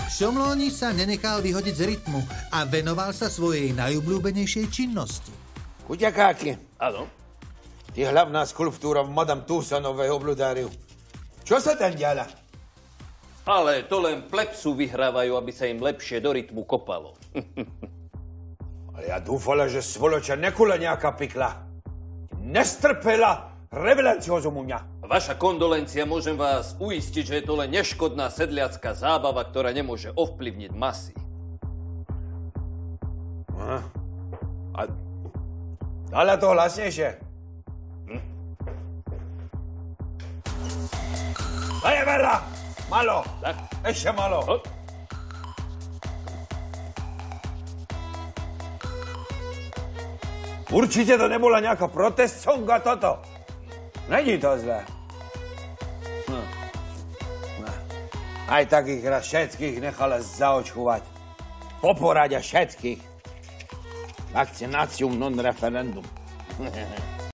Šomlóni sa nenechal vyhodiť z rytmu a venoval sa svojej najobľúbenejšej činnosti. Kuťakáky. Áno. Ty hlavná skulptúra v Madame Tussaudsovej obľudáriu. Čo sa tam diala? Ale to len plepsu vyhrávajú, aby sa im lepšie do rytmu kopalo. Ale ja dúfala, že svoloča nekula nejaká pikla. Nestrpela revelanciozum u mňa. Vaša kondolencia, môžem vás uistiť, že je to len neškodná sedliacká zábava, ktorá nemôže ovplyvniť masy. A dala to hlasnejšie. To je veľa. Malo. Tak. Ešte malo. Určite to nebola nejaká protest songa toto. Není to zlé. Aj tak ich raz všetkých nechala zaočkúvať. Poporadia všetkých. Vakcinácium non referendum.